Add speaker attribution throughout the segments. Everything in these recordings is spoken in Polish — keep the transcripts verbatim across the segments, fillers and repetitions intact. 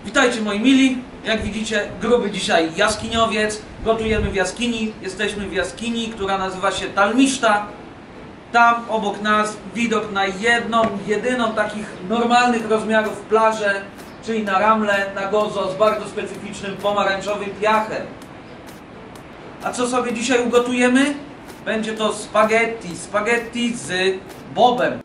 Speaker 1: Witajcie moi mili, jak widzicie gruby dzisiaj jaskiniowiec, gotujemy w jaskini, jesteśmy w jaskini, która nazywa się Talmiszta. Tam obok nas widok na jedną, jedyną takich normalnych rozmiarów plażę, czyli na Ramle, na Gozo z bardzo specyficznym pomarańczowym piachem. A co sobie dzisiaj ugotujemy? Będzie to spaghetti, spaghetti z bobem.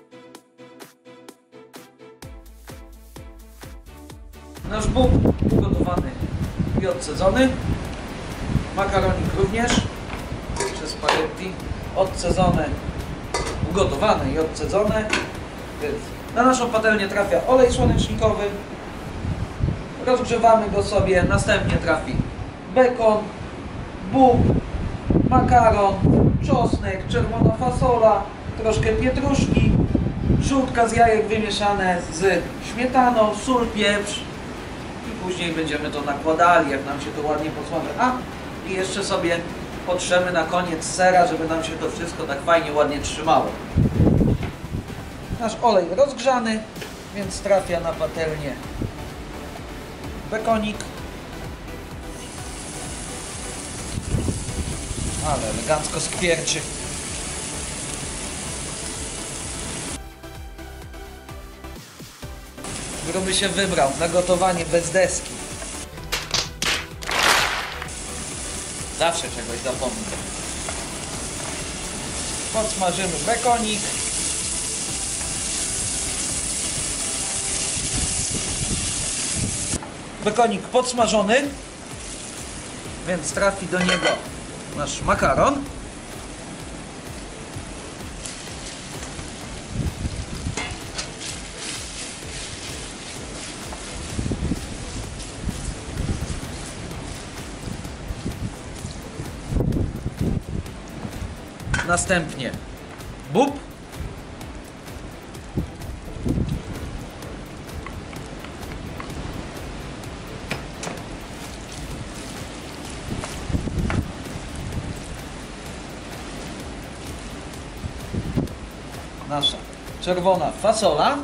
Speaker 1: Nasz bób ugotowany i odcedzony. Makaronik również. Czy spaghetti odcedzone, ugotowane i odcedzone. Więc na naszą patelnię trafia olej słonecznikowy. Rozgrzewamy go sobie. Następnie trafi bekon, bób, makaron, czosnek, czerwona fasola, troszkę pietruszki, żółtka z jajek wymieszane z śmietaną, sól, pieprz. Później będziemy to nakładali, jak nam się to ładnie posmaży. A i jeszcze sobie potrzemy na koniec sera, żeby nam się to wszystko tak fajnie, ładnie trzymało. Nasz olej rozgrzany, więc trafia na patelnię bekonik. Ale elegancko skwierczy. Gruby się wybrał na gotowanie bez deski. Zawsze czegoś zapomnę. Podsmażymy bekonik. Bekonik podsmażony, więc trafi do niego nasz makaron. Następnie bób. Nasza czerwona fasola.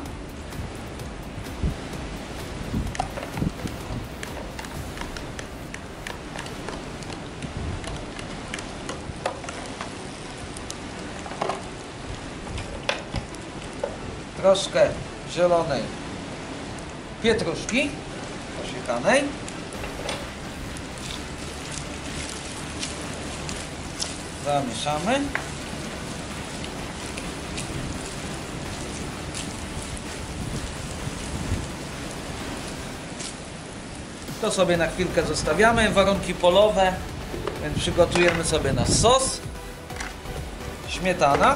Speaker 1: Troszkę zielonej pietruszki posiekanej. Zamieszamy. To sobie na chwilkę zostawiamy. Warunki polowe, więc przygotujemy sobie nasz sos. Śmietana.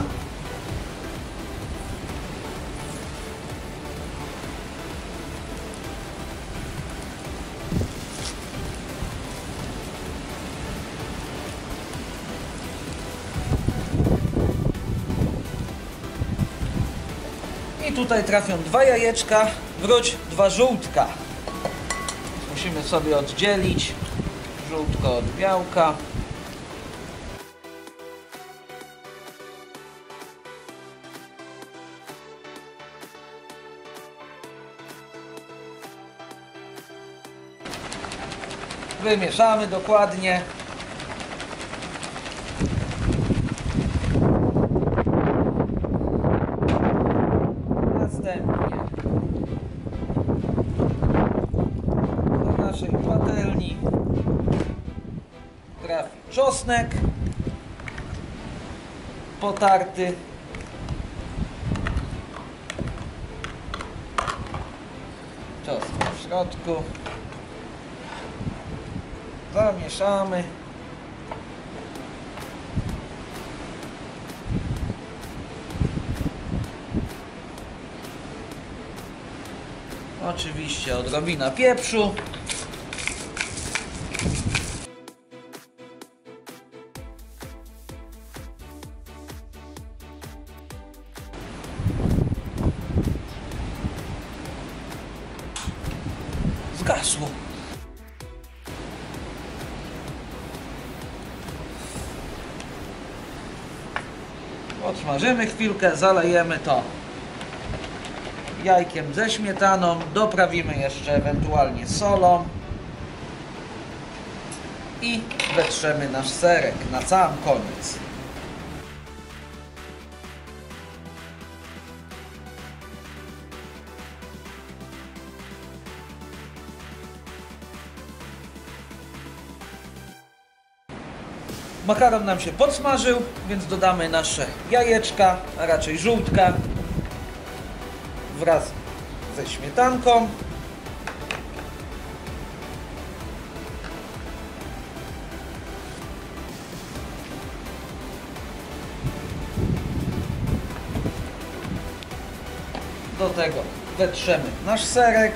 Speaker 1: I tutaj trafią dwa jajeczka, wróć dwa żółtka. Musimy sobie oddzielić żółtko od białka. Wymieszamy dokładnie. Następnie do naszej patelni trafi czosnek potarty, czosnek w środku, zamieszamy. Oczywiście odrobina pieprzu. Zgasło. Odsmażymy chwilkę, zalejemy to jajkiem ze śmietaną, doprawimy jeszcze ewentualnie solą i wetrzemy nasz serek na sam koniec. Makaron nam się podsmażył, więc dodamy nasze jajeczka, a raczej żółtka wraz ze śmietanką. Do tego wetrzemy nasz serek.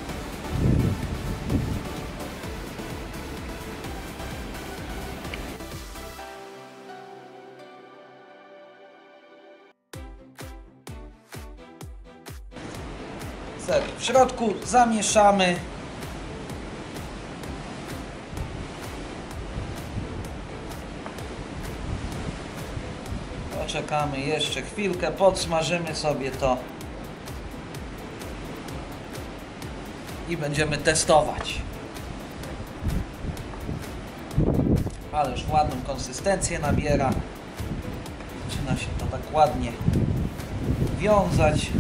Speaker 1: Ser w środku zamieszamy. Poczekamy jeszcze chwilkę, podsmażymy sobie to i będziemy testować. Ale już ładną konsystencję nabiera. Zaczyna się to tak ładnie wiązać.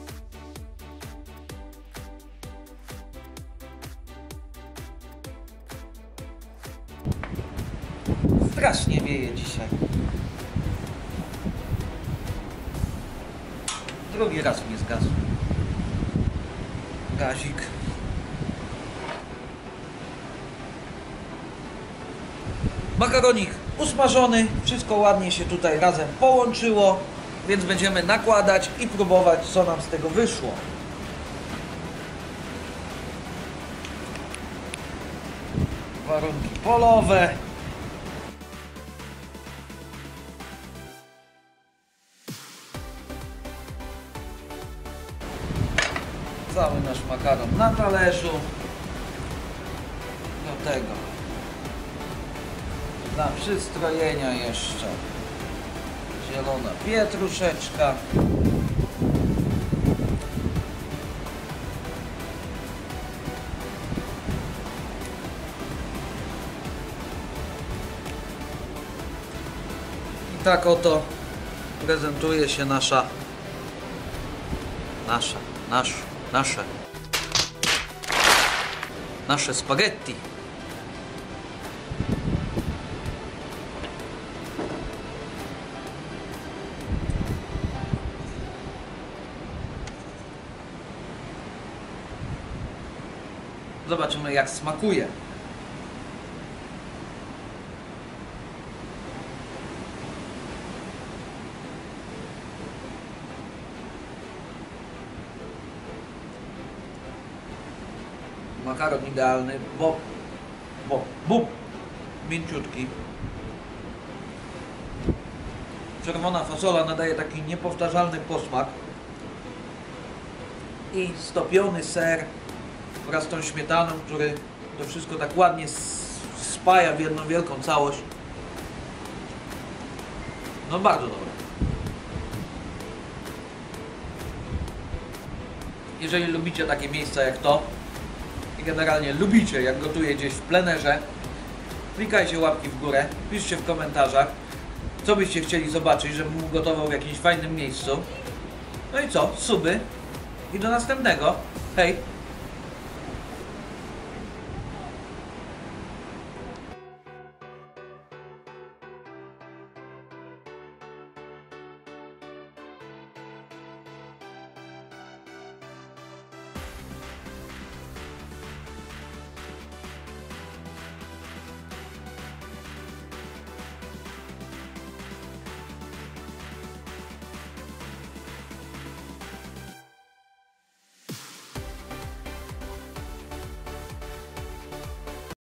Speaker 1: Strasznie wieje dzisiaj. Drugi raz mi zgasł gazik. Makaronik usmażony, wszystko ładnie się tutaj razem połączyło, więc będziemy nakładać i próbować, co nam z tego wyszło. Warunki polowe. Cały nasz makaron na talerzu. Do tego dla przystrojenia jeszcze zielona pietruszeczka. I tak oto prezentuje się nasza nasza nasz Nasze, nasze spaghetti. Zobaczymy, jak smakuje. Makaron idealny, bo, bo, bub, mięciutki. Czerwona fasola nadaje taki niepowtarzalny posmak. I stopiony ser wraz z tą śmietaną, który to wszystko tak ładnie spaja w jedną wielką całość. No bardzo dobre. Jeżeli lubicie takie miejsca jak to i generalnie lubicie, jak gotuję gdzieś w plenerze, klikajcie łapki w górę, piszcie w komentarzach, co byście chcieli zobaczyć, żebym gotował w jakimś fajnym miejscu. No i co? Suby i do następnego. Hej!